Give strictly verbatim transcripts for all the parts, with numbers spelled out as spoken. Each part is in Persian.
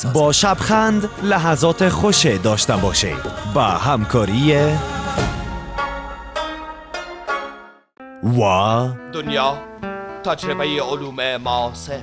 با شبخند لحظات خوش داشته باشید با همکاری و دنیا تجربه علوم معاصر.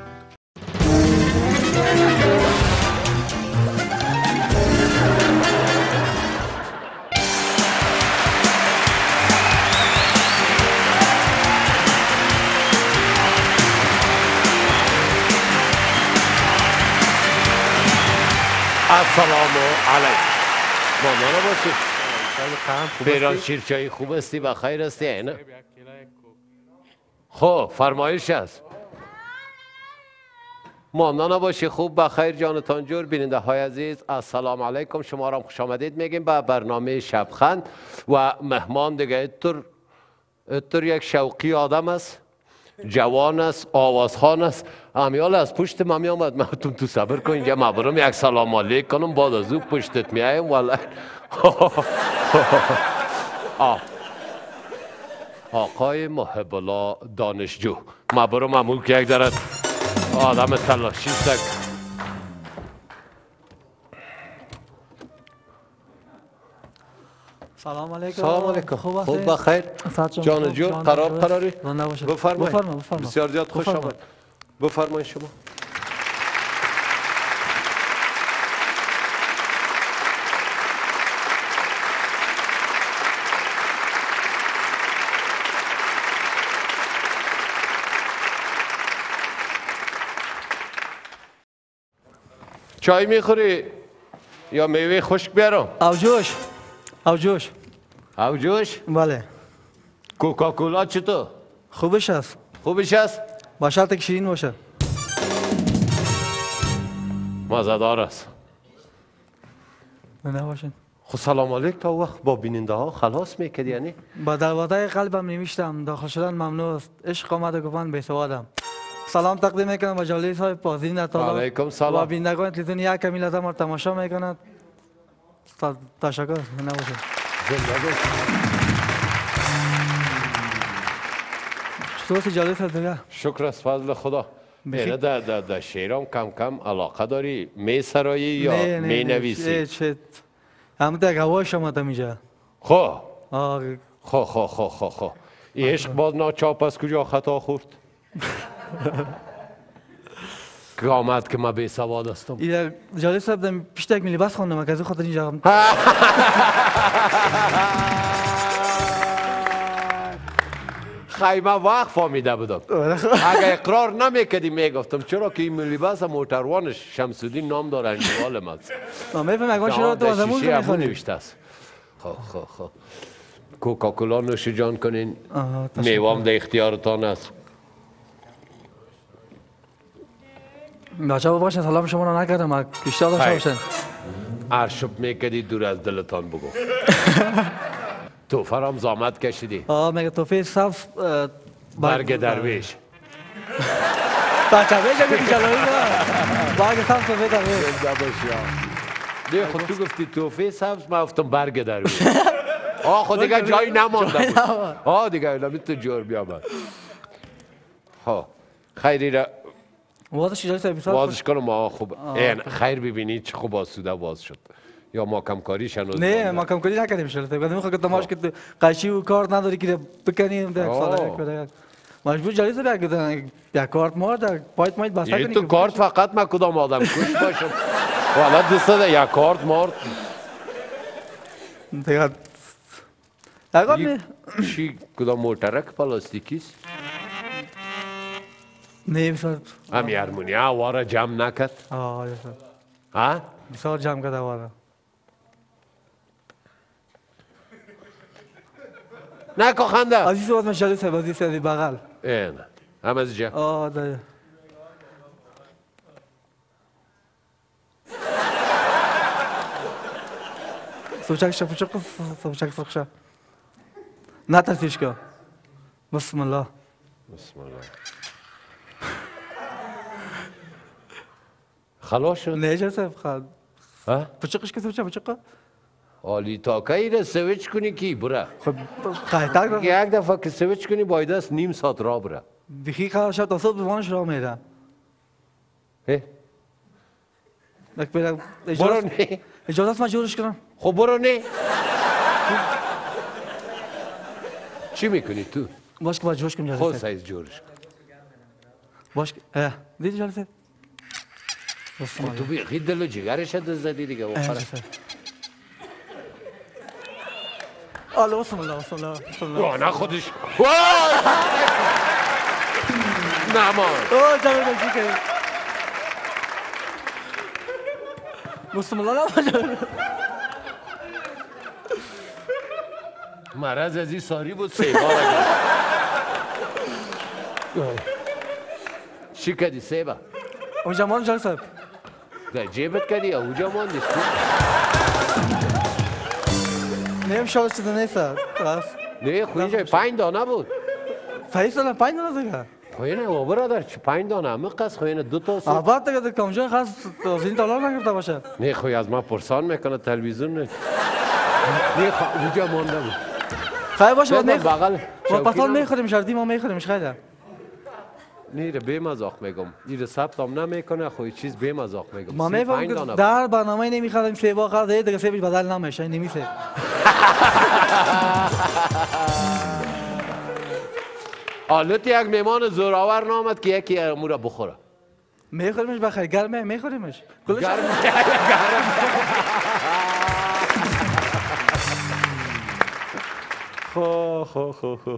السلام علیکم. مامان باشید. بیران شیرچایی خوب استی و خیر استی اینه؟ خب فرمایش است. مامان باشی خوب بخیر جانتان جور. بیننده های عزیز السلام علیکم، شما را خوش آمدید میگیم به برنامه شبخند و مهمان دیگه اتر اتر یک شوقی آدم است، جوان است، آوازخوان است. امیال از پشت ما می آمد. من تو تو صبر کن اینجا ما برم یک سلام علیک کنم بعد از او پشتت می آیم. والله آقای محب الله دانشجو ما برم امول که یک درد آدم تلاشی است. سلام علیکم. سلام علیکم. خوب خوب بخیر جان جو قرار قراری بفرمایید. بسیار زیاد خوش آمد. بفرمایید شما. چای میخوری یا میوه خشک بیارم؟ آبجوش. آبجوش. آبجوش؟ بله. کوکاکولا چطور؟ خوبش است. خوبش است؟ با شرط که شیرین باشه. مزه‌دار است. نه باشین. خب سلام علیک تا وقت با بیننده ها خلاص میکردی یعنی؟ با دلواده قلبم نمیشتم داخل شدن ممنوع است. عشق آمد و گفتن بی‌سوادم. سلام تقدیم میکنم به جلالی صاحب پازین تعالی. علیکم سلام. و بینندگان تلویزیون یک کمی لازم را تماشا میکنند. تشکر. نه باشین. زنده باشید. چطور جلالی صاحب دیگه؟ شکر از فضل خدا. اینه در در در شعرام کم کم علاقه داری می سرایی یا می نویسی؟ چه همه در گواش آمد اینجا. خب آه خب خب خب خب خب این عشق باز ناچاپ از کجا خطا خورد؟ که آمد که من بی سواد هستم. جلالی صاحب پیش یک لباس خواندم که از خاطر اینجا خیمه وقت فهمیده بودم. اگه اقرار نمیکردی میگفتم چرا که این لباس موتروانش شمس‌الدین نام داره انجوال ماست. میفهم اگه شما تو آزمون شیشه ابو نوشته است. خب خب خب کوکاکولا نوش جان کنین. میوام در اختیارتان است. بچه باشین سلام شما رو نکردم کشتا داشته باشین. عرشب میکردی دور از دلتان بگو. تو فرام زامت کشیدی. آه میگه توفی صف برگ درویش. بچه بیشه میگه جلالی نه برگ صف توفی درویش. نه خود تو گفتی توفی سبز من گفتم برگ درویش. آه خود دیگه جایی نمانده بود. آه دیگه نمی تو جور بیامد. ها خیری را وازش جایی سر بیسار وازش کنم. آه خوب خیر ببینی چه خوب آسوده واز شد. یا ما کمکاری شنوز نه ما کمکاری نکردیم شده بعد میخوام که تماش که قشی و کار نداری که بکنیم در سال یک مجبور جایی سر یک یک کارت مار در پایت مایت بسته کنی. تو کارت فقط من کدام آدم کش باشم. والا دوست داره یک کارت مار. دیگه اگر چی کدام موترک پلاستیکیست؟ نه بسیار همی هرمونیا وارا جمع نکد. آه ها؟ بسیار جمع کرده وارا. نکو خنده. عزیز صحبت من جلوی صاحب عزیز صاحب بغل. اینه. هم از جا. آه ده. سوچک شا سوچک سوچک سوچک. نه ترسیش که. بسم الله. بسم الله. خلاص شد؟ نه جلوی صاحب خال. ها؟ سوچکش که سوچک سوچک. حالی تا کی را سویچ کنی کی بره؟ خب خیلی یک دفعه که سویچ کنی باید است نیم ساعت را بره. دیگه خواهد شد تا صبح بوانش را میره. یک برم برو اجازه نه. اجازه است من جورش کنم. خب برو نه. چی میکنی تو؟ باش که باید جورش کنم جلسه. خود سایز جورش. باش که اه دیدی جلسه؟ تو بیخی دل و جگرش دست زدی دیگه. الله بسم الله بسم الله بسم الله. نه خودش. نمان. اوه جلسه چی کنی؟ بسم الله نمان. مرض از این ساری بود سه بار. چی کردی سیبا؟ اونجا مان جلسه. در جیبت کردی یا اونجا ماندی؟ نیم شاید چیز نیست. راست. نه خویجه پنج دانه بود. صحیح سلام پنج دانه دیگه. خوینه و برادر چه پنج دانه همه قصد خوینه دو تا سه. آباد دیگه در کامجا خاص زین تالار نگرفته باشه. نه خوی از ما پرسان میکنه تلویزیون نه. نه خو اونجا مانده بود. خیلی باشه بعد بعد بغل ما پسال میخوریم شردی ما میخوریمش خیلی. نه ره به مذاق میگم. این ثبت هم نمیکنه خوی چیز به مذاق میگم. ما میفهمم که در برنامه نمیخوام سیبا خرید دیگه سیبش بدل نمیشه نمیشه. حالت یک میمان زوراور نامد که یکی امورا بخوره. میخوریمش بخیر گرمه میخوریمش. گرم گرم. خو خو خو خو.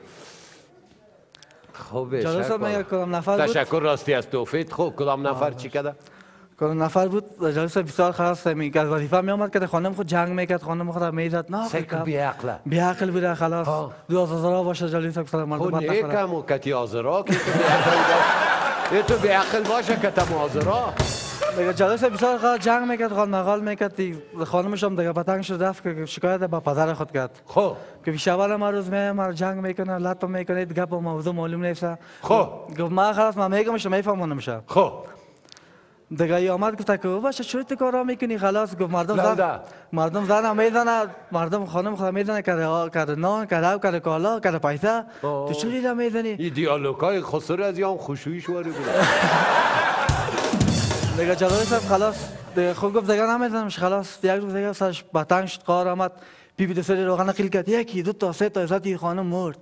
خوبه جلسه میگه کدام نفر بود؟ تشکر راستی از توفیق. خوب کدام نفر چی کرده؟ کدام نفر بود؟ جلسه بسیار خاص میگه از وظیفه میامد که خانم خود جنگ میکرد خانم خود میزد نه سکه بی عقله بی عقل بوده خلاص دو هزار باشه جلسه که سلام خود مردم نیکم و کتی آزرا که تو بی عقل تو بی عقل باشه که تم آزرا دیگه جلسه بسیار خاص جنگ میکرد خان مقال میکرد خانمش هم دیگه پتنگ شد رفت که شکایت با پدر خود کرد خب که بیشتر ما روز می ما جنگ میکنه لط میکنه گپ و موضوع معلوم نیست خب گفت ما خلاص ما میگم شما میفهمون نمیشه خب دیگه ای آمد گفت که باشه چرا تو کارا میکنی خلاص گفت مردم زن مردم زن میزنه مردم خانم خود میزنه که که نان که رو که کالا که پیسه تو چوری را میزنی این دیالوگای خسرو از یام خوشویش واری بود دیگه جلالی صاحب خلاص دیگه خود گفت دیگه نمیزنمش خلاص یک روز دیگه سرش بتنگ شد قار آمد بی بی دو سری روغن قیل کرد یکی دو تا سه تا ازت خانم مرد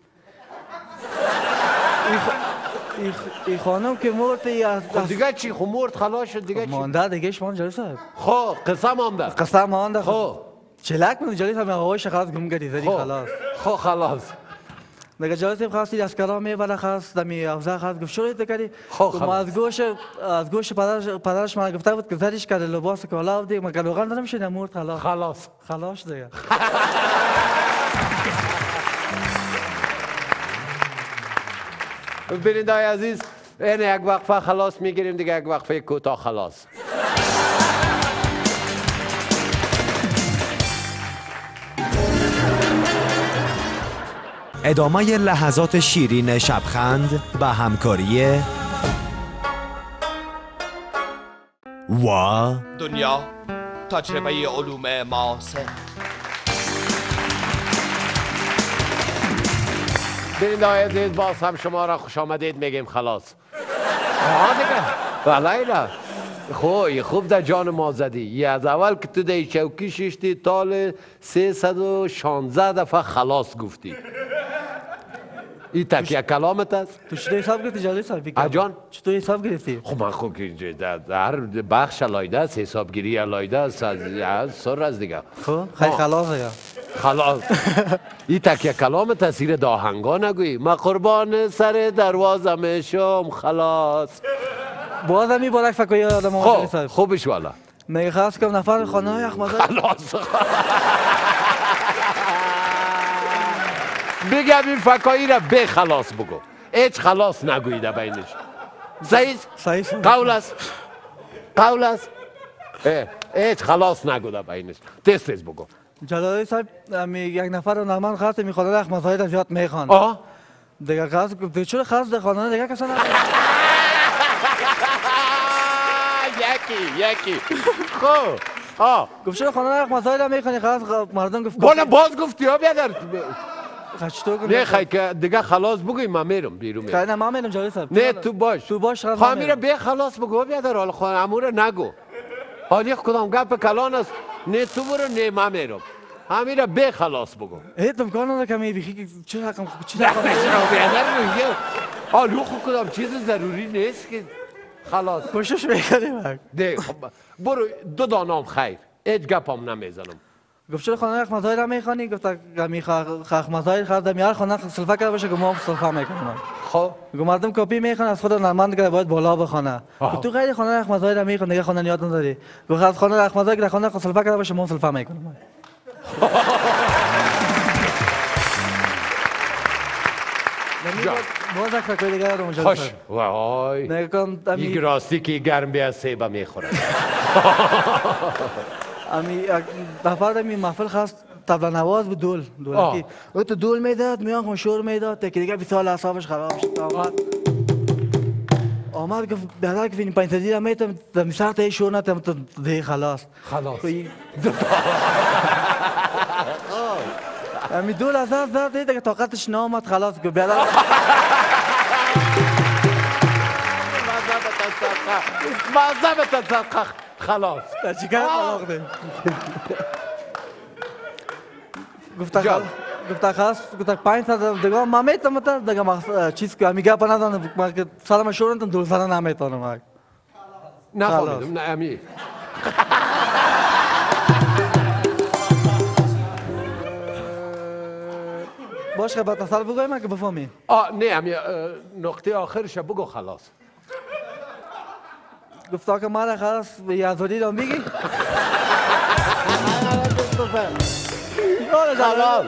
ای خانم که مرد ای از خب دیگه چی خب مرد خلاص شد دیگه چی مانده دیگه اش مان جلالی صاحب خب قصه مانده قصه مانده خب چلاک من جلالی صاحب آقایش خلاص گم کردی زدی خلاص خب خلاص دیگه جلالی صاحب خاصی از کلام میبره خاص دمی اوزا خاص گفت شروع کردی خب ما از گوش از گوش پدرش پدرش من گفته بود که زدیش کرده لباس کالا و دیگه ما روغن نمیشه مرد خلاص خلاص خلاص دیگه بیننده های عزیز این یک وقفه خلاص میگیریم دیگه یک وقفه کوتاه خلاص ادامه لحظات شیرین شبخند به همکاری و دنیا تجربه علوم معاصر بیننده های عزیز باز هم شما را خوش آمدید میگیم خلاص آها دیگه بله نه خوب خوب در جان ما زدی یه از اول که تو در چوکی ششتی تال سیصد و شانزده دفعه خلاص گفتی این تکیه کلامت است؟ تو چطور حساب گرفتی جلالی صاحب؟ اجان؟ چطور حساب گرفتی؟ خب من خوب که در هر بخش علایده است حسابگیری علایده است از سر از دیگه خب خیلی خلاص دیگه خلاص این تکیه کلام تاثیر داهنگا نگویی ما قربان سر دروازه میشم خلاص باز همی بارک فکایی آدم آمدلی خب صاحب خوبش والا میگه خواست که نفر خانه های اخمازه خلاص بگم این فکایی را به خلاص بگو هیچ خلاص نگویده بینش صحیح صحیح قول است قول است هیچ خلاص نگویده بینش تست تست بگو جلالی صاحب یک نفر رو نغمان خواست میخواد اخمازه را زیاد میخوان آه دیگه خواست گفت چرا خواست در خانه دیگه کسا نگه یکی یکی خب آه گفت چرا خانه اخمازه را میخوانی خواست مردم گفت بالا باز گفتی ها بیادر خشتو گفت نه خیلی که دیگه خلاص بگوی من میرم بیرون میرم خیلی نه ما میرم جلالی صاحب نه تو باش تو باش خواهی میره به خلاص بگو بیادر حالا خواهی امور نگو حالی کدام گپ کلان است نه تو برو نه من میرم همین را به خلاص بگو ایت امکان نداره که می بخی چه رقم چه نه رقم چرا بیادر میگه حالی خود کدام چیز ضروری نیست که خلاص کوشش میکنیم ده خب برو دو دانام خیر هیچ گپم نمیزنم گفت چرا خانه اخمزای را میخوانی گفت گمی اخمزای خرد میار خانه سلفه کرده باشه که ما سلفه میکنیم خب گفت مردم کپی میخوان از خود نرمند که باید بالا بخونه گفت تو غیر خانه اخمزای را میخوان دیگه خانه یاد نداری گفت از خانه اخمزای که خانه سلفه کرده باشه ما سلفه میکنیم باز یک فکر دیگه رو مجلس خوش وای نگم این راستی که گرم بیا سیبا میخوره امی دفعه می محفل خواست طبله نواز بود دول دولتی او تو دول میداد میان شور میداد تا که دیگه بیست سال اعصابش خراب شد آمد آمد گفت بیادر که این پنج تا دیره میتم دمی سر تا شور نتم تو دیگه خلاص خلاص امی دول از از زد دیگه طاقتش نامد خلاص گفت بیادر مذهب تصدقه خلاص چیکار خلاق ده گفت خلاص گفت خلاص گفت پنج تا دیگه ما میتونم تا دیگه ما چیز که میگه پناه دادم ما که سلام شورن دول سر نمیتونم نه فهمیدم نه امی باش که بعد اصل بگویم من که بفهمی آه نه امی نقطه آخرش بگو خلاص گفتا که ما خلاص به یازدی رو میگی خلاص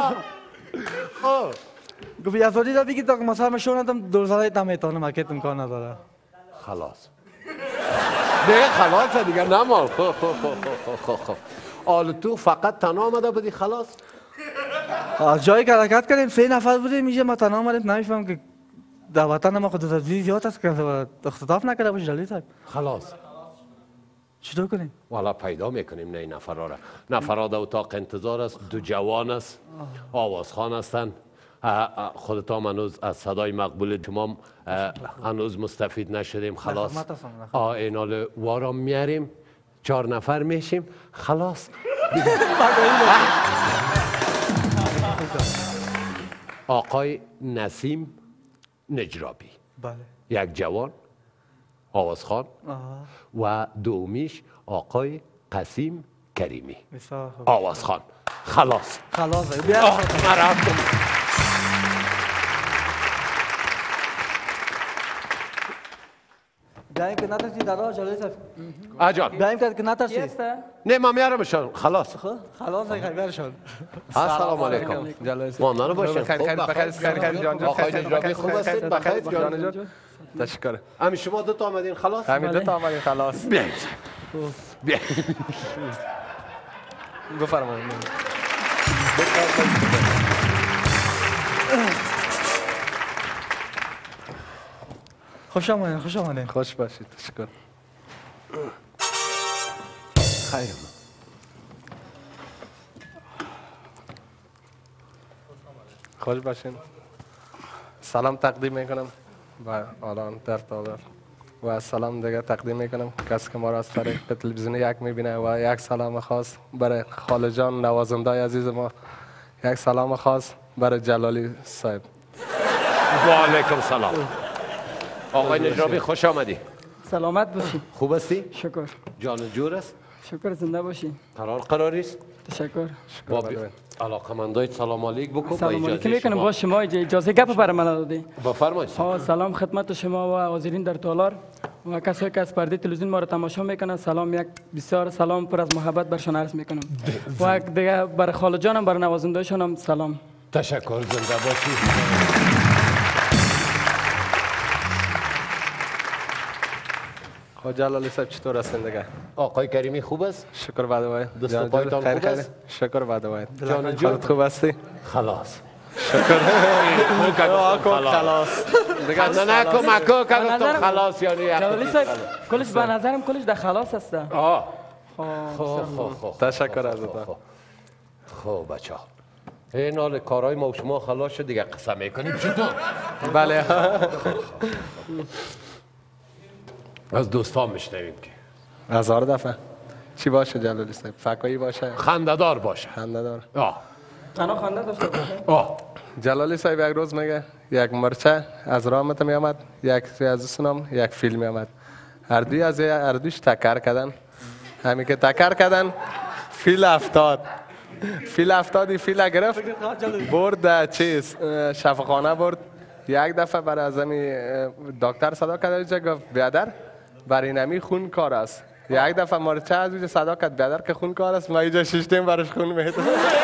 گفت یازدی رو بگی تا که مثلا شونم دور سر نمیتونم که امکان نداره خلاص دیگه خلاصه دیگه نمال خو خو خو خو خو آل تو فقط تنها آمده بودی خلاص از جایی که حرکت کردیم سه نفر بودیم میشه ما تنها آمدیم نمیفهم که در وطن ما خود از زیاد است که اختطاف نکرده باشه جلیل صاحب خلاص چطور کنیم؟ والا پیدا میکنیم نه این نفرها را نفرها در اتاق انتظار است دو جوان است آوازخوان هستند خودتان هنوز از صدای مقبول شما هنوز مستفید نشدیم خلاص آه اینال وارا میاریم چهار نفر میشیم خلاص آقای نسیم نجرابی بله یک جوان آوازخوان و دومیش آقای قسیم کریمی آوازخوان خلاص خلاص بیا من رفتم بیایم که نترسی در راه جلیل صاحب اجان بیایم که نترسی نه ما میارمشان خلاص خلاص خیرشون السلام علیکم ماندان باشین بخیر بخیر بخیر جان جان آقای نجرابی خوب هستید بخیر جان جان تشکر همین شما دو تا آمدین خلاص همین دو تا آمدین خلاص بیایید بیایید بفرمایید خوش آمدین خوش آمدین خوش باشید تشکر خیر خوش باشین سلام تقدیم میکنم و الان در تابر و سلام دیگه تقدیم میکنم کسی که ما را از طریق تلویزیون یک میبینه و یک سلام خاص برای خاله جان نوازنده عزیز ما یک سلام خاص برای جلالی صاحب و علیکم سلام آقای نجرابی خوش آمدی سلامت باشی خوب هستی؟ شکر جان جور است؟ شکر زنده باشی قرار قراری است؟ تشکر با علاقمندای سلام علیک بکن سلام علیکم میکنم با شما اجازه گپ برای من دادی بفرمایید ها سلام خدمت شما و حاضرین در تالار و کسایی که از پرده تلویزیون ما را تماشا میکنن سلام یک بسیار سلام پر از محبت برشان عرض میکنم و دیگه برای خاله جانم برای نوازنده‌شانم سلام تشکر زنده باشی خود جلالی صاحب چطور هستین دیگه آقای کریمی خوب است؟ شکر بعد وای دست و پایتان خوب است؟ شکر بعد وای جان جون خوب هستی؟ خلاص شکر خلاص دیگه نه نکن مکو که گفتم خلاص یعنی جلالی صاحب کلش به نظرم کلش در خلاص هست آه خوب خوب خوب تشکر از تو خوب بچه ها این حال کارهای ما و شما خلاص شد دیگه قسم میکنیم چطور؟ بله از دوستان میشنویم که هزار دفعه. چی باشه جلالی صاحب؟ فکایی باشه؟ خنده‌دار باشه. خنده‌دار. آه. تنها خنده داشته باشه. آه. جلالی صاحب یک روز میگه یک مرچه از رامت می آمد، یک از سنم یک فیل می آمد. هر دوی از هر دوش تکر کردن. همین که تکر کردن فیل افتاد. فیل افتادی فیل گرفت برد چیز شفاخانه برد. یک دفعه برای از همی دکتر صدا کرد گفت بیادر برای اینمی خون کار است. یک دفعه مرچه از اینجا صدا کرد بیادر که خون کار است، ما اینجا شیشتیم برش خون میده.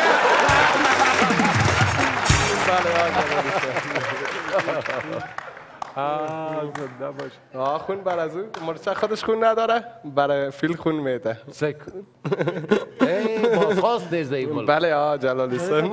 آه خون بر از اون مرچه خودش خون نداره، برای فیل خون میده. ای بازخواست نیز در ملک. بله آه جلالی صاحب.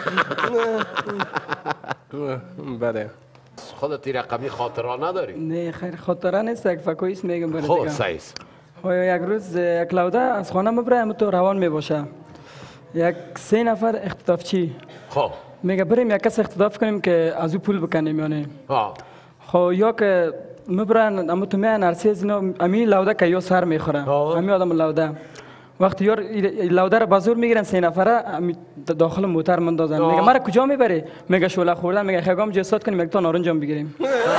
بله. خودت رقمی خاطره نداری؟ نه خیر خاطره نیست، یک فکویست میگم برای خب دیگه. سعیس. یک روز یک لوده از خانه مبره تو روان می باشه. یک سه نفر اختطافچی خب. میگه بریم یک کس اختطاف کنیم که از او پول بکنیم یعنی. آه. خب یا که مبرن اما تو میان ارسی از اینا امی لوده که یا سر میخوره. امی آدم لوده. وقتی یار لوده رو بازور میگیرن سه نفره داخل موتر مندازن. میگه مرا کجا میبری؟ میگه شعله خوردن. میگه خیگام جسات کنیم یک تا نارنجم بگیریم.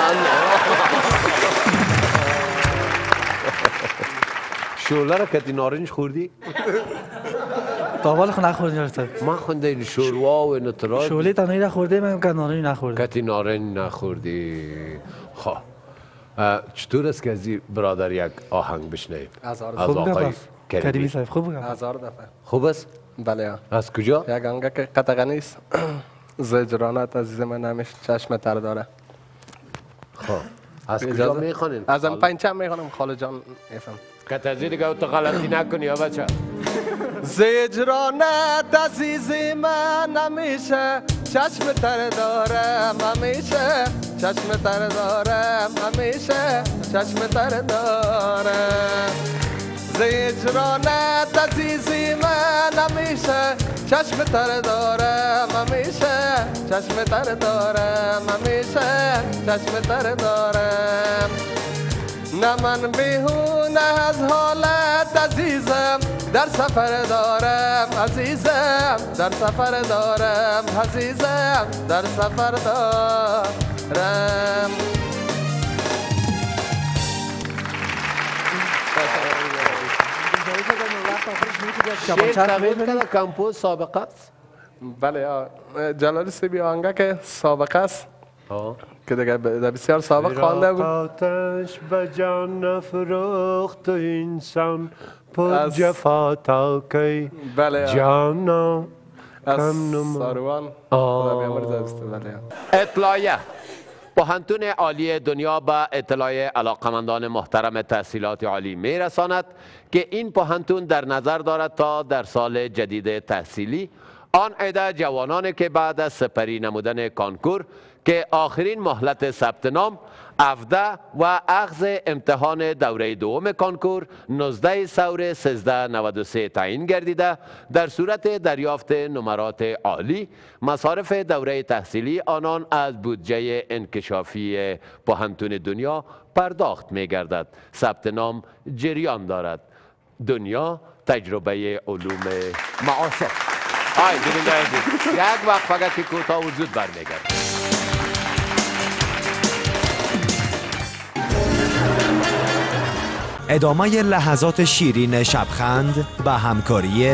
شعله رو کتی نارنج خوردی؟ تاول خو نخوردی راسته. من خونده این شوروا و نتراج. شوله تنهایی نخورده من که نارنج نخورده. کتی نارنج نخوردی. خب چطور است که از این برادر یک آهنگ بشنیم؟ از آقای کریمی صاحب خوب بگم. هزار دفعه. خوب است؟ بله آه. از کجا؟ یک آنگه که قطعه نیست. زجرانت عزیز من همیشه چشم تر داره. خب از کجا میخوانین؟ ازم پنچم میخوانم خاله جان میفهم. کت از این دیگه تو غلطی نکنی یا بچه. زجرانت عزیز من همیشه چشم تر دارم همیشه چشم تر دارم همیشه چشم تر دارم. زجرانت عزیز من همیشه چشم تر دارم همیشه چشم تر دارم همیشه چشم تر دارم. نه من بیهونه از حالت عزیزم در سفر دارم عزیزم در سفر دارم عزیزم در سفر دارم. شیر تغییر کنه کمپوز سابقه است؟ بله جلالی سیبی آنگه که سابقه است که دیگه بسیار سابق خوانده بود. آتش به جان نفروخت انسان پر جفا تا کی جانا از ساروان اطلاعیه پوهنتون عالی دنیا به اطلاع علاقمندان محترم تحصیلات عالی می رساند که این پوهنتون در نظر دارد تا در سال جدید تحصیلی آن عده جوانانی که بعد از سپری نمودن کانکور که آخرین مهلت ثبت نام هفده و اخذ امتحان دوره دوم کانکور نوزده سور سیزده نود و سه تعیین گردیده در صورت دریافت نمرات عالی مصارف دوره تحصیلی آنان از بودجه انکشافی پوهنتون دنیا پرداخت می گردد. ثبت نام جریان دارد. دنیا تجربه علوم معاصر. آی ببینید یک وقت فقط که کوتاه و زود برمیگرد. ادامه لحظات شیرین شبخند به همکاری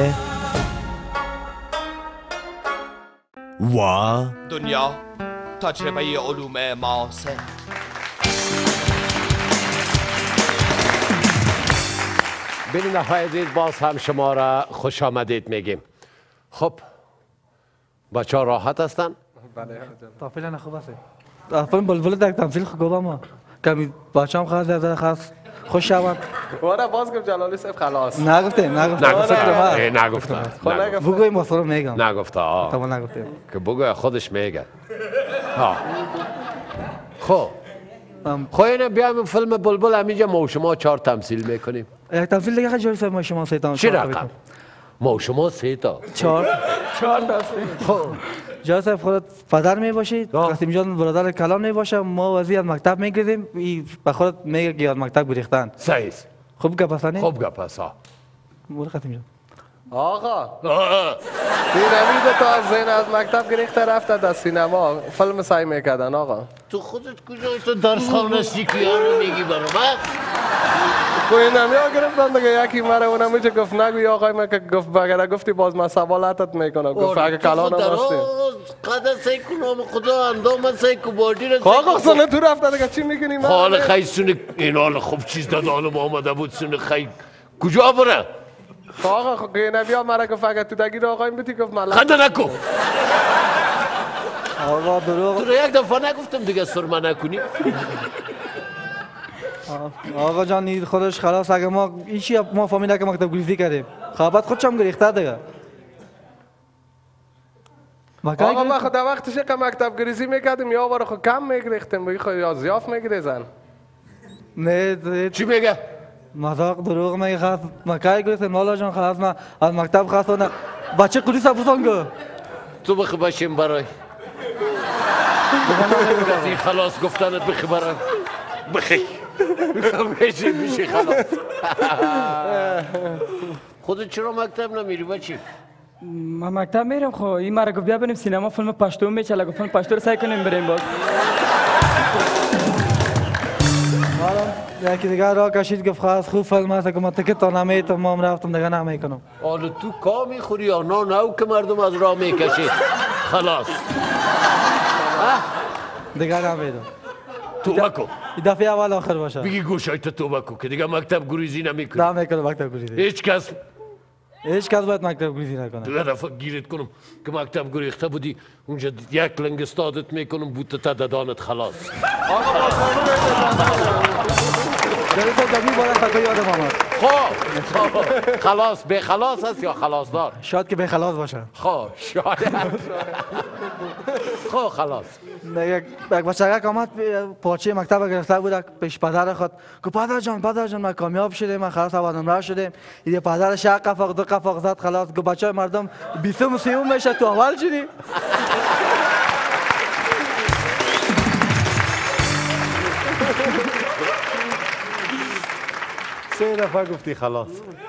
و دنیا تجربه علوم معاصر. ببینید های عزیز باز هم شما را خوش آمدید میگیم. خب بچه ها راحت هستن؟ بله تافل خوب است. تافل بلبل در تمثیل خوبه ما کمی بچه هم خواست در خواست خوش شود. وارا باز گفت جلالی صاحب خلاص. نگفته نگفته. نگفته نگفته. بگوی مصور میگم. نگفته آه. تو نگفته. که بگوی خودش میگه. ها. خب. خب اینه بیایم فیلم بلبل همینجا ما و شما چهار تمثیل میکنیم. یک تمثیل دیگه جای صاحب ما شما سه تا. چی رقم؟ ما و شما سه تا. چهار. چهار تا. خب. جای صاحب خودت پدر می باشید. قاسم جان برادر کلام می باشه. ما وزیر مکتب میگیریم. به خودت میگه که یاد مکتب گریختن. صحیح. خوب گپسانی خوب گپسا برو ختم شد آقا این امید تا از ذهن از مکتب گریخته رفته در سینما فیلم سعی میکردن آقا. تو خودت کجایی تو درس خوانستی که یارو میگی برو من خب این امیا گرفتن دیگه یکی مرا اونم میشه گفت نگوی آقای من که گفت بگره گفتی باز من سوالاتت میکنم گفت اگه کلانم هستی قدر سیکو نام خدا اندام سیکو بادی رو آقا سنه تو رفته دیگه چی میکنی من حال خیلی سونه این حال خوب چیز داد حالم آمده بود سونه خیلی کجا بره آقا خب این امیا مرا گفت اگه تو دگیر آقای میتی گفت من خنده نکن آقا دروغ تو رو یک دفعه نگفتم دیگه سرمه نکنی آقا جان این خودش خلاص اگه ما ایشی ما فهمیده که مکتب گریزی کردیم خوابت خودش هم گریخته دیگه آقا ما خود وقتش که مکتب گریزی میکردیم یا بار خود کم میگریختیم بگی خود یا زیاف میگریزن نه چی میگه؟ مذاق دروغ میگه خلاص مکای گریختیم لالا جان خلاص ما از مکتب خواستم بچه قلیس بودن که تو بخی باشیم برای این خلاص گفتنت بخی برای بخی میشه میشه خلاص خودت چرا مکتب نمیری بچی؟ ما مکتب میرم خب این مرا گفت بیا بریم سینما فیلم پشتو میچله گفت فیلم پشتو رو سعی کنیم بریم باز یکی دیگه را کشید گفت خواست خوب فیلم هست که من تکت تا نمیتم ما هم رفتم دیگه نمیکنم حالا تو کا میخوری یا نه نه که مردم از راه میکشید خلاص دیگه نمیدم توبه کن این دفعه اول آخر باشه بگی گوشای تو توبه کن که دیگه مکتب گریزی نمیکنی نمیکنم مکتب گریزی هیچ کس هیچ کس باید مکتب گریزی نکنه دیگه دفعه گیرت کنم که مکتب گریخته بودی اونجا یک لنگ استادت میکنم بوته تا ددانت خلاص دلیل تو دمی باید تکا یادم آمد خب خلاص به خلاص هست یا خلاص دار شاید که به خلاص باشه خب شاید خب خلاص یک بچه که آمد پاچه مکتب گرفته بود پیش پدر خود که پدر جان پدر جان ما کامیاب شدیم ما خلاص آبادان راه شدیم این پدرش یک قفق دو قفق زد خلاص که بچه مردم بیستم و سیوم میشه تو اول شدی سه دفعه گفتی خلاص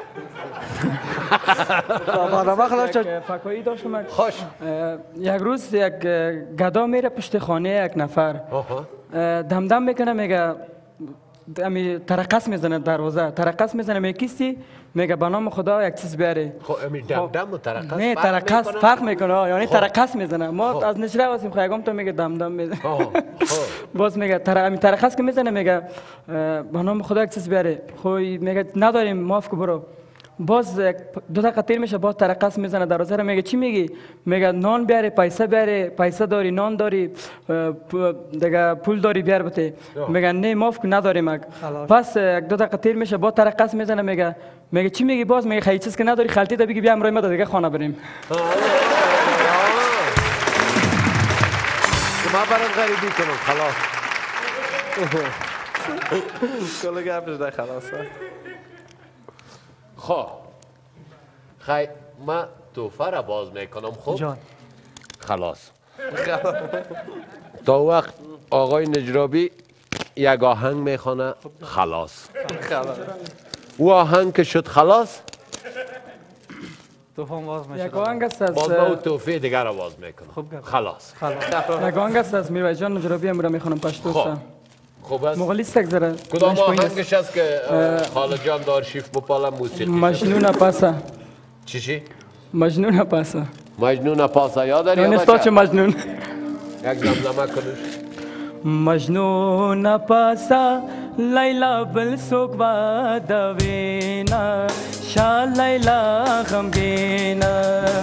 برنامه خلاص شد فکایی داشتم خوش یک روز یک گدا میره پشت خانه یک نفر دمدم میکنه میگه امی ترقص میزنه دروازه ترقص میزنه میگه کیستی میگه به نام خدا یک چیز بیاره خب امی دمدم و ترقص نه ترقص فرق میکنه یعنی ترقص میزنه ما از نشره واسیم خیگم تو میگه دمدم میزنه باز میگه تر امی ترقص که میزنه میگه به نام خدا یک چیز بیاره خب میگه نداریم معاف کو برو باز دو دقیقه تیر میشه باز ترقص میزنه دروازه رو میگه چی میگی میگه نان بیاره پیسه بیاره پیسه داری نان داری دیگه پول داری بیار بده میگه نه معاف کو نداریم پس یک دو دقیقه تیر میشه باز ترقص میزنه میگه میگه چی میگی باز میگه خیلی چیز که نداری خالتی ده بگی بیا امروز ما دیگه خانه بریم ما برات غریبی کنم خلاص کل گپش ده خلاص خب خی من توفه را باز میکنم خب جان خلاص تا وقت آقای نجرابی یک آهنگ میخونه خلاص او آهنگ که شد خلاص توفان باز میشه یک آهنگ است از باز او توفه دیگر را باز میکنم خلاص یک آهنگ است از میرواز جان نجرابی امروز میخونم پشتو خوب است مغلیست یک ذره کدام آهنگش است که خاله جان دار شیف بپاله موسیقی مجنون پاسه چی چی؟ مجنون پاسه مجنون پاسه یاد داری یعنی استاد چه مجنون یک زمزمه کنش مجنون پاسا لیلا بل سوک بادوینا شا لیلا غمگینا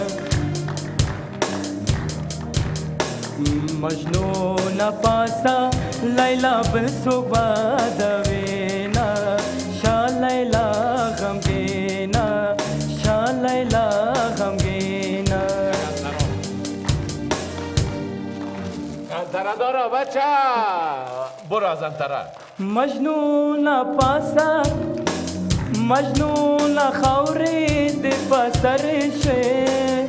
مجنون پاسا لیلا بل سوک بادوینا شا لیلا غمگینا شا لیلا غمگینا انتره داره بچه برو از انتره مجنون پاسا مجنون خوری دی پسر شه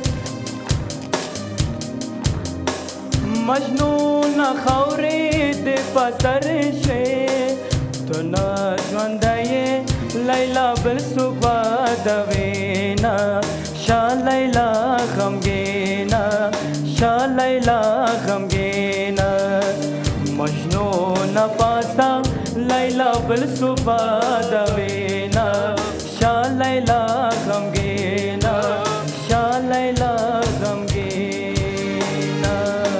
مجنون خوری دی پسر شه تو نا ژوندای لیلا بل صبح دوینا شا لیلا غمگینا شا لیلا غمگینا مجنون پاسا لیلا بل صبح دوینا شا لیلا غمگینا شا لیلا غمگینا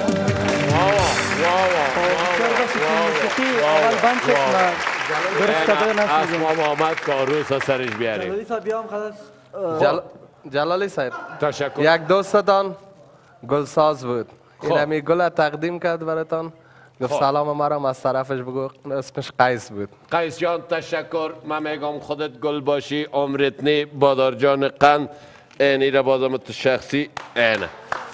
اول بند شد درست کده نشد اسمام آمد که عروس سرش بیاریم. جلالی صاحب بیام خلاص جل... جلالی صاحب تشکر. یک دوستتان گلساز بود این همی گل تقدیم کرد براتان گفت سلام مرا از طرفش بگو اسمش قیس بود. قیس جان تشکر. من میگم خودت گل باشی عمرت نی بادار جان قند اینی را بازم تو شخصی اینه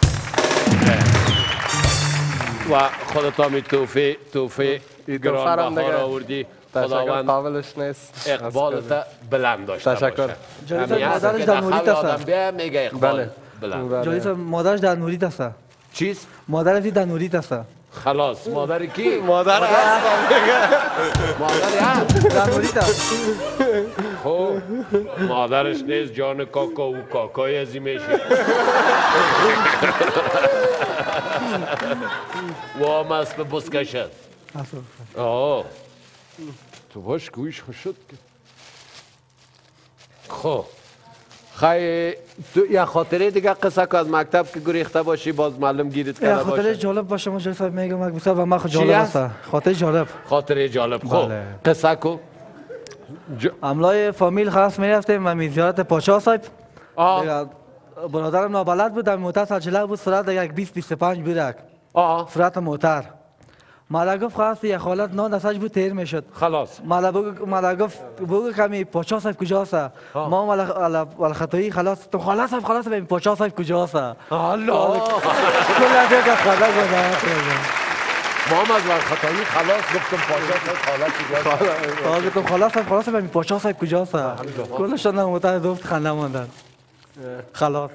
و خودت همی توفی توفی گران بخار آوردی خداوند قابلش نیست اقبالت بلند داشته تشکر. جلالی صاحب مادرش در نورید است. بیا میگه اقبال بله. بلند. جلالی صاحب مادرش در نورید است. چیز؟ مادرش در نورید است. خلاص مادر کی؟ مادر هست مادر هست در نورید است. خب مادرش نیست جان کاکا و کاکای ازی میشه و هم اسم بسکشد. آه تو باش گویش خوش شد که خب خیلی تو یه خاطره دیگه قصه که از مکتب که گریخته باشی باز معلوم گیرت کرده باشه. خاطره جالب باشه ما جلوی صاحب میگم یک بسیار و ما خود جالب چی است. هست؟ خاطره جالب. خاطره جالب. خب بله. قصه کو عملای فامیل خاص میرفتیم و میزیارت پاچا صاحب. آه دیگه برادرم نابلد بود در موتر سرچله بود سرعت یک بیست بیست و پنج بود. آه سرعت موتر. مالا گفت خواست یه خالت نان دستش بود تیر میشد. خلاص مالا بگو مالا گفت بگو کمی پاچا صاحب کجاست؟ ما مالا مالا خطایی خلاص تو خلاص صاحب خلاص ببین پاچا صاحب کجاست؟ الله کل از یک خاله گذاشت. ما هم از خطایی خلاص گفتم پاچا صاحب خلاص کجاست؟ آقا گفتم خلاص صاحب خلاص ببین پاچا صاحب کجاست؟ کلشون در موتر دوفت خنده ماندن. خلاص.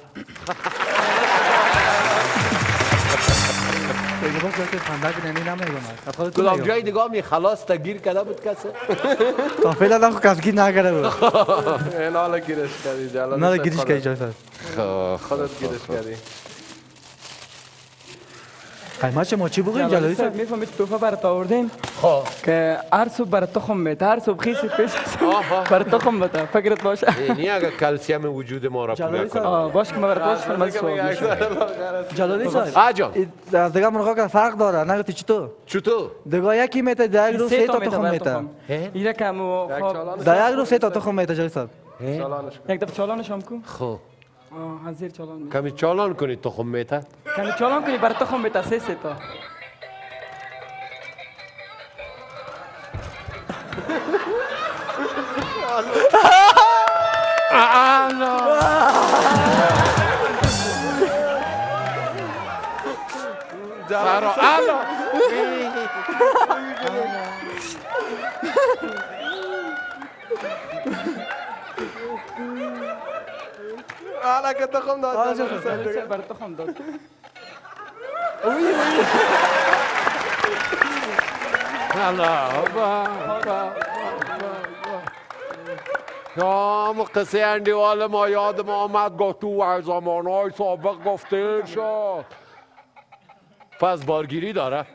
دیگه باز که خنده کنی نمیگم. کدام جای دیگه می خلاص تا گیر کرده بود کسی؟ تا فعلا داخل کس گیر نکرده بود. این حالا گیرش کردی جلالی نه گیرش کردی جای صاحب. خودت گیرش کردی. قیمت ما چی بگوییم جلالی صاحب؟ میفهمید توفه برات آوردیم خب که هر صبح برات تخم میده هر صبح خیسی پیش برات تخم بده فکرت باشه. اینی اگر کلسیم وجود ما را پوره کنه. آه باش که ما برات باش جلالی صاحب. آجان از دیگه مرغا که فرق داره نگفتی چطور؟ چطور؟ دیگه یکی میته در یک روز سه تا تخم میته. اینا که مو در یک روز سه تا تخم میته جلالی صاحب. یک دفعه چالانش هم کو. خب آه حاضر چالان می. کمی چالان کنی تخم میته. کمی چالان کنی برات تخم میته سه سه تا. سارا الو حالا که تخم داد برات تخم داد. نام قصه اندیوال ما یاد ما آمد گفت تو از زمانهای سابق گفته شد پس بارگیری داره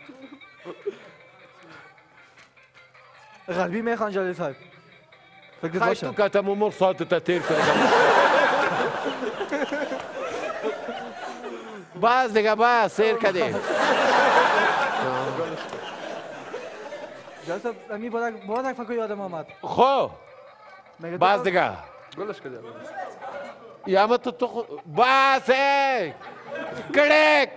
غربی میخوان جلالی صاحب. فکر خیلی باشه. تو کتم امور ساعت تا تیر کردم باز دیگه باز سیر کردیم جلالی صاحب امی بادک بادک فکر یادم آمد. خب باز دیگه گلش کجا یا ما تو تو باز کڑک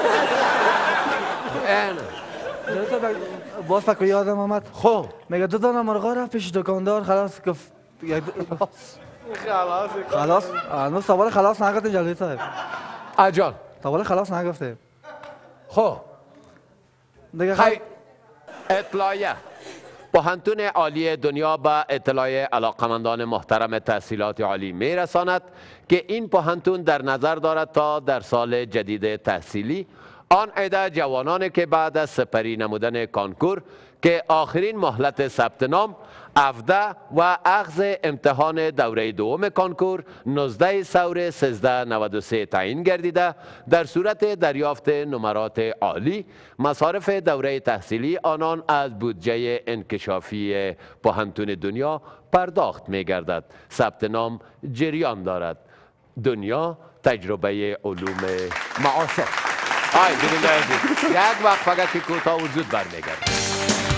این جلالی صاحب باز فکر یادم آمد. خب میگه دو دانه مرغا رفت پیش دکاندار خلاص گفت یک خلاص خلاص هنوز سوال خلاص نگفتیم جلالی صاحب. اجان سوال خلاص نگفتیم. خب دیگه خیلی اطلاعیه پوهنتون عالی دنیا به اطلاع علاقمندان محترم تحصیلات عالی میرساند که این پوهنتون در نظر دارد تا در سال جدید تحصیلی آن عده جوانانی که بعد از سپری نمودن کانکور که آخرین مهلت ثبت نام هفده و اخذ امتحان دوره دوم کانکور نوزده سور سیزده نود و سه تعیین گردیده، در صورت دریافت نمرات عالی مصارف دوره تحصیلی آنان از بودجه انکشافی پوهنتون دنیا پرداخت می گردد. ثبت نام جریان دارد. دنیا تجربه علوم معاصر. آی ببینید عزیز، یک وقت فقط که کوتاه و زود برمیگرد.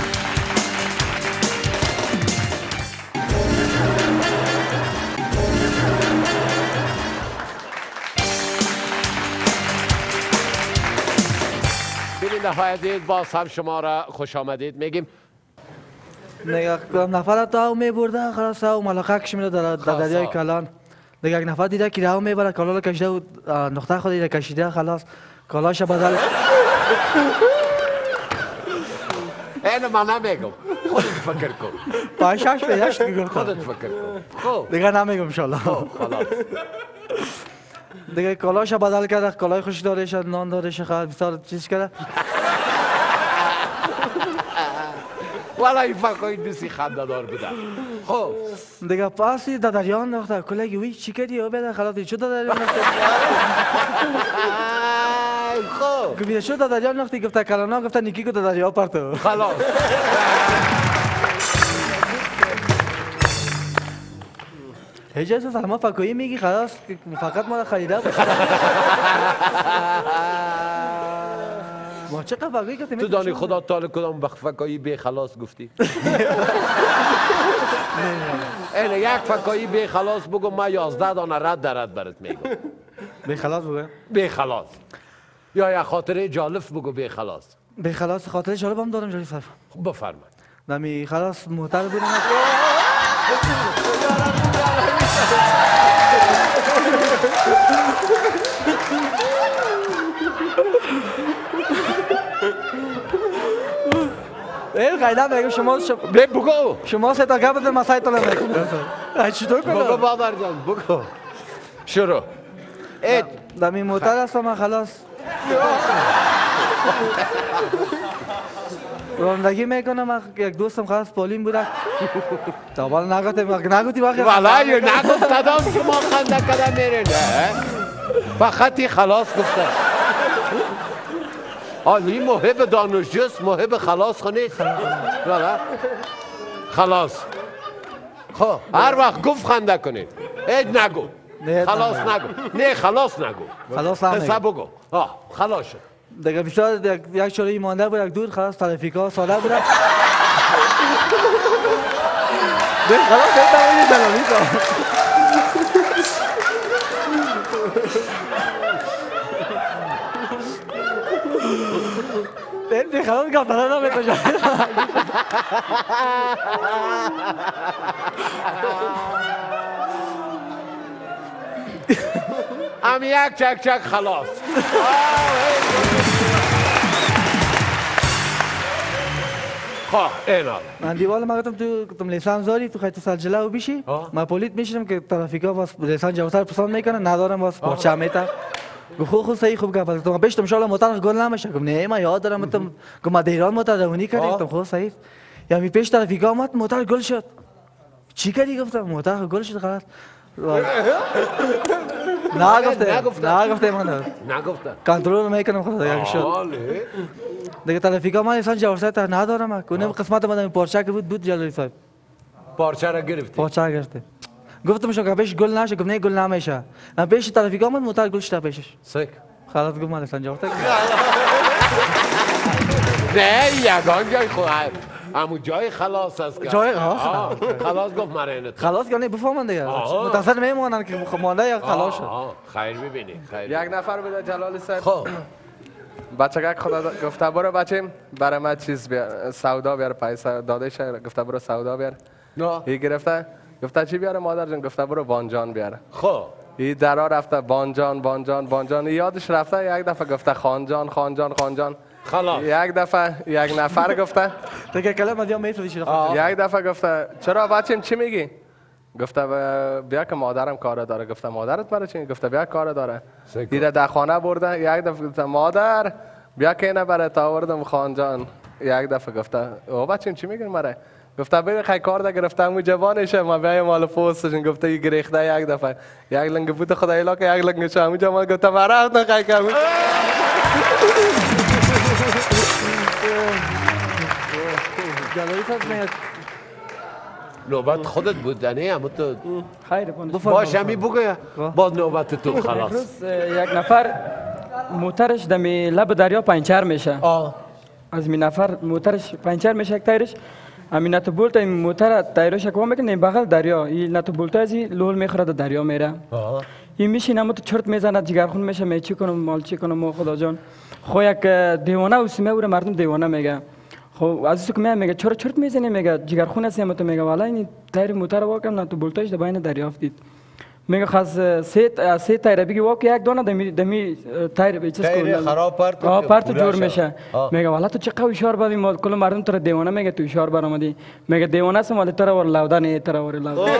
ببینید های عزیز، باز هم شما را خوش آمدید میگیم. نگاه کنم نفر تا می برده خلاص او ملاقه کش میره در دریای کلان. دیگه یک نفر دیده که راو میبره کالا رو کشیده و نقطه خود دیده کشیده خلاص کالاش بدل. اینو من نمیگم، خودت فکر کن. پاشاش پیداش که گفتم. خودت فکر کن. خب دیگه نمیگم انشالله. خلاص. دیگه کالاش بدل کرده، کالای خوش دارش، نان دارش، خیلی بسیار چیز کرده. والا این فکای دوستی خنده‌دار بوده. خب دیگه پاسی در دریا انداخته، کلگی وی چی کردی او بده خلاص چی در دریا انداخته؟ خب گفت شو در دریا انداختی گفته کلانا گفته نیکی کو در دریا پرتو. خلاص. هیچ از ما فکایی میگی خلاص فقط ما را خریده بود. ما چقدر فکایی کردیم؟ تو دانی خدا تعالی کدام فکایی بی خلاص گفتی؟ اینه یک فکایی بی خلاص بگو ما یازده دانه رد در رد برات میگم. بی خلاص بگو؟ بی خلاص. یا یک خاطره جالب بگو بی خلاص. بی خلاص خاطره جالب هم دارم جالب صاحب. بفرمایید. نمی خلاص محتر بودم. این قاعده میگم شما شما بگو. شما سه تا گپ بده مسای تو نمیگم. چطور کنم؟ بگو بادر جان بگو. شروع. ات دمی موتر هستم خلاص. رانندگی میکنم یک دوستم خلاص پولیم بوده. تا بالا نگفتم نگفتی واقعا. والا یه نگفتم شما خنده کردن میره نه. فقط خلاص گفتم. آنی محب دانشجوست محب خلاص خونیست. والا خلاص. خب هر وقت گفت خنده کنید. هیچ نگو. خلاص نگو. نه خلاص نگو. خلاص نگو. حساب بگو. آه خلاص شد. دیگه بیشتر یک چوری مانده بود یک دور خلاص ترافیکا ساده بود. دیگه خلاص بهتره دلالی تو. دیگه خلاص گفتن نمیتونم. هم یک چک چک خلاص. خواه اینا من دیوال ما گفتم تو گفتم لیسانس داری تو خیلی سال جلو بشی ما پلیس میشم که ترافیکا واسه لیسانس جوتر پسند میکنه ندارم واسه پرچه میتا خو خو صحیح خوب گفت تو بهش ان شاء الله موتر گل نمیشه گفتم نه ما یاد دارم گفتم که ما دیران موتر روانی کردیم گفتم خو صحیح یا می پیش ترافیکا اومد موتر گل شد چی کردی گفتم موتر گل شد خلاص نه گفتم نه گفتم من نگفتم کنترل میکنم خلاص یک شد دیگه ترافیکا من لیسانس جوتر ندارم کنم قسمت من پرچه که بود بود جلوی صاحب پارچه را گرفتی پارچه گرفته گفتم شو که پیش گل نشه گفت نه گل نمیشه من پیش ترافیک آمد موتر گل شده پیشش سک خلاص گفت من لیسانس جوتر نه یگان جای خود همو جای خلاص است جای ها خلاص گفت مرینت خلاص کنه بفهمن دیگه متصل میمونن که مانده یا خلاص شد خیر ببینی خیر یک نفر بده جلال صاحب خب بچه خدا گفته برو بچه برای من چیز بیار سودا بیار پیسه داده شه گفته برو سودا بیار نه هی گرفته گفته چی بیاره مادر جان گفته برو بانجان بیاره خب ای درا رفته بانجان بانجان بانجان یادش رفته یک دفعه گفته خانجان خانجان خانجان خلاص یک دفعه یک نفر گفته دیگه کلام دیگه میتونی چی یک دفعه گفته چرا بچه‌م چی میگی گفته بیا که مادرم کار داره گفته مادرت برای چی گفته بیا کار داره دیره در خانه برده یک دفعه گفته مادر بیا که اینه برای تا آوردم خان جان یک دفعه گفته او بچین چی میگن مرا گفته بری خیلی کار ده گرفته همون جوانشه ما بیایم مال پوستشون گفته یک گریخته یک دفعه یک لنگ بوده خدای لاکه یک لنگ شامو جمال گفته مرا اصلا خیلی کم نوبت خودت بود نه اما تو خیر باش همی بگو باز نوبت تو خلاص روز یک نفر موترش دمی لب دریا پنچر میشه آه از می نفر موترش پنچر میشه یک تایرش همین نتو بولت این موتر تایرش اکوا میکنه این بغل دریا این نتو بولت از این لول میخوره در دریا میره این میشینه اما تو چرت میزنه جگرخون میشه می چی کنم مال چی کنم خدا جان خو یک دیوانه اوسمه او مردم دیوانه میگه خب از تو که میگه چرا چرت میزنی میگه جگرخون هستی اما تو میگه والا این تایر موتر واکم نتو بولتش در بین دریا افتید میگه خاص سه سه تایر بگی واک یک دونه دمی دمی تایر به چیز تایر خراب پرت آ پرت جور میشه میگه والا تو چه قوی اشار بادی ما کل مردم تو دیوانه میگه تو اشار برآمدی میگه دیوانه سم ولی تر ور لاودا نه تر ور لاودا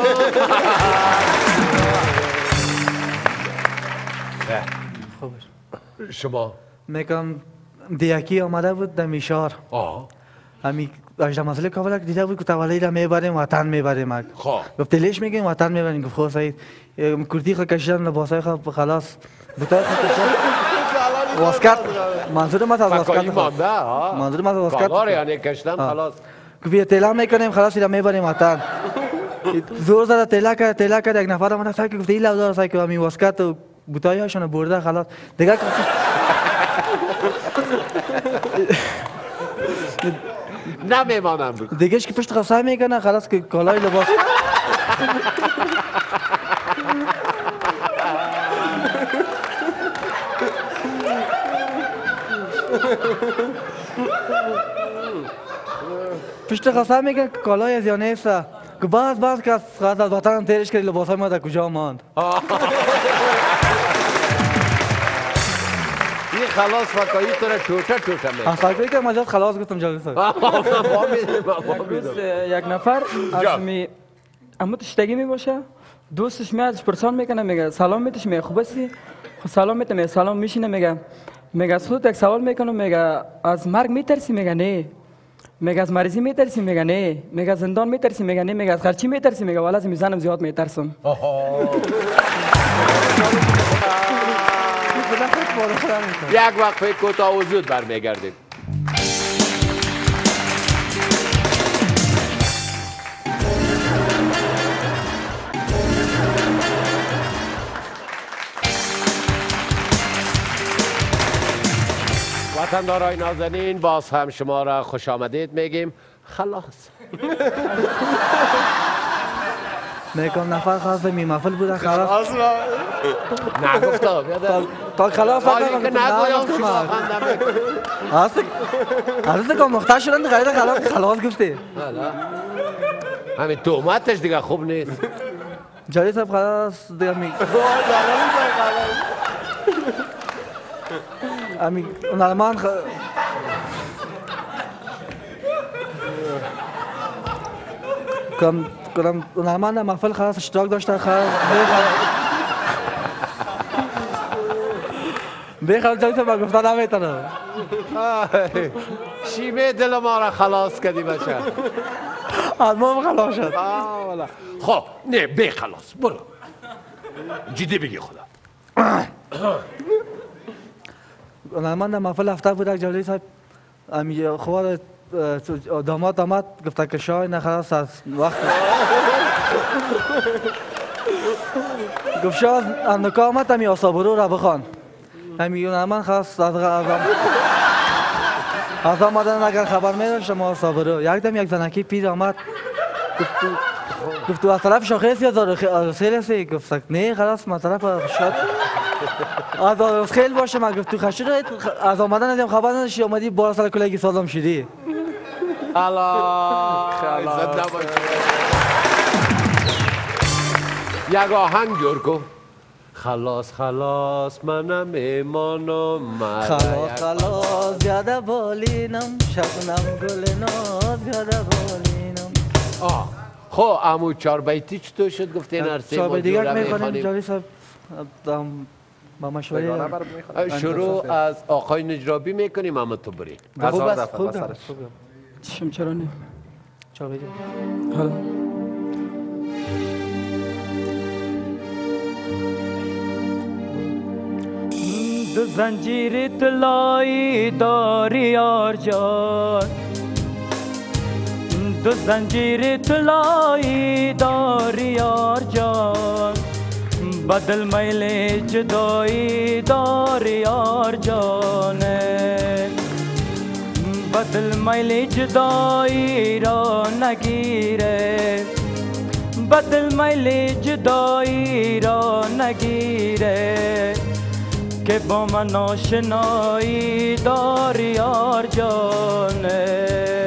شما میگم دیاکی آمده بود دمیشار آه همی اجدا مسئله کابل دیده بود که تولی را میبریم وطن میبریم خب گفت لیش میگیم وطن میبریم گفت خو سعید کردی خو کشیدن لباسای خو خلاص بوتای خو کشیدن واسکت منظور ما از واسکت منظور ما از واسکت کالار یعنی کشیدن خلاص گفت بیا تلا میکنیم خلاص را میبریم وطن زور زده تلا کرد تلا کرد یک نفر من فکر گفت این لودار سعی که می واسکت و بوتای هاشون برده خلاص دیگه نمیمانم دیگهش که پشت خسای میکنه خلاص که کالای لباس پشت خسای میکنه که کالای از یا نیست که بعد بعد که از وطن تیرش کردی لباس های ما در کجا ماند این خلاص فکایی تو را توته توته می فکری که مجاز خلاص گفتم جلوی سر یک نفر از می اما تشتگی می باشه دوستش میاد پرسان میکنه میگه سلام میتش میگه خوب هستی سلام میته میگه سلام میشینه میگه میگه از خودت یک سوال میکنه میگه از مرگ میترسی میگه نه میگه از مریضی میترسی میگه نه میگه از زندان میترسی میگه نه میگه از خرچی میترسی میگه والا از میزنم زیاد میترسم یک وقفه کوتاه و زود برمیگردیم وطندارای نازنین باز هم شما را خوش آمدید میگیم خلاص میگم نفر خاص می محفل بوده خلاص نگفتم تا خلاص حالی که نگویم شما خنده میکنید هست هست که مختار شدن غیر خلاص خلاص گفته همین تومتش دیگه خوب نیست جاری صاحب خلاص دیگه می امی اون آلمان خ... کم کم اون آلمان محفل خلاص اشتراک داشته خلاص به خلاص جایی صاحب گفتن نمیتونه شیمه دل ما را خلاص کردی بچه آلمان خلاص شد خب نه به خلاص برو جدی بگی خدا من در محفل هفته بود یک جلوی صاحب امی خوار داماد داماد گفته که شای نخلاص از وقت گفت شای از نکا آمد امی آسابرو را بخوان امی اون من خواست از از آمدن اگر خبر میدن شما آسابرو یک دم یک زنکی پیر آمد گفت تو از طرف شاخص یا زارخیل هستی گفت نه خلاص من طرف شد از خیل باشه من گفت تو خشیر از آمدن ازم خبر نداشتی آمدی بارا سر کلگی سازم شدی الله زنده باشی یک آهنگ جور کن خلاص خلاص منم ایمانم خلاص خلاص بیاده بالینم شبنم گل ناز بیاده بالینم آه خب امو چار بیتی چطور شد گفتین هر سه چار ما بیتی جوره یک میخوانیم میخوانیم جاری صاحب با مشوره بگانه برات میخوام. شروع از آقای نجرابی میکنیم اما تو بری. هزار بس، دفعه خوب بسرش. خوب چشم چرا نه چا بگم حالا دو زنجیر طلایی داری یار جان، دو زنجیر طلایی داری یار جان، بدل میل جدایی داری یار جانه، بدل میل جدایی را نگیره، بدل میل جدایی را نگیره، که با من آشنایی داری یار جانه.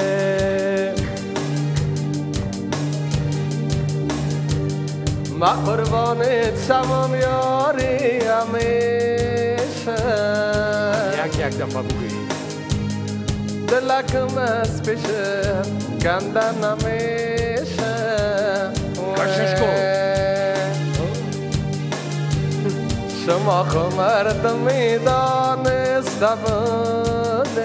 ما قربانت شمام یاری همیشه، یک یک دفعه بگویی. دلکم از پیشه کنده نمیشه. کشش کن. شما خو مردمی دانسته بودیم،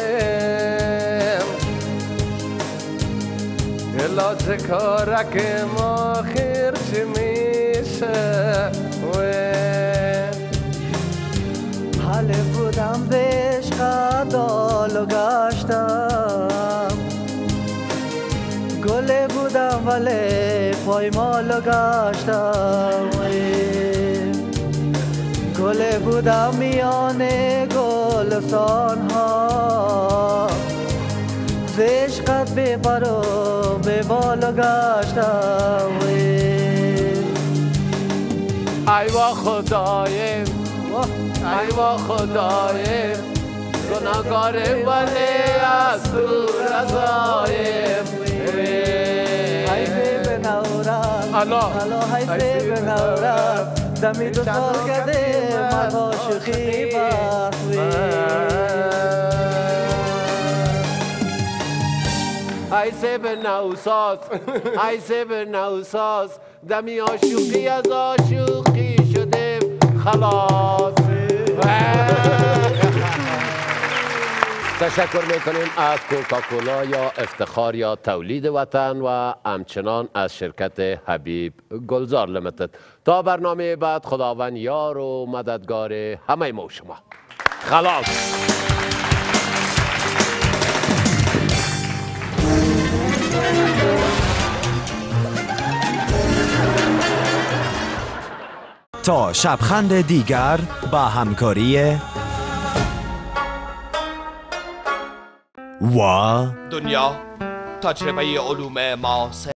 علاج کارک ما خیر چی میشه. حال بودم به عشق دال و گشتم، گل بودم ولی پایمال و گشتم، گل بودم میان گلستان ها، ز عشقت بی پر و بی بال و گشتم. ای وا خدایم، ای وا خدایم، گناهکاریم ولی از تو رضایم. ای بی نورم الله. الله ای بی نورم، دمی دو سال کرده ما با شوخی بخوی. ای سیب نوساز، ای سیب نوساز، دمی آشوقی از آشوقی شدیم خلاص. تشکر میکنیم از کوکاکولا یا افتخار یا تولید وطن و همچنان از شرکت حبیب گلزار لیمیتد. تا برنامه بعد خداوند یار و مددگار همه ما و شما. خلاص. تا شبخند دیگر با همکاری و دنیا تجربه علوم معاصر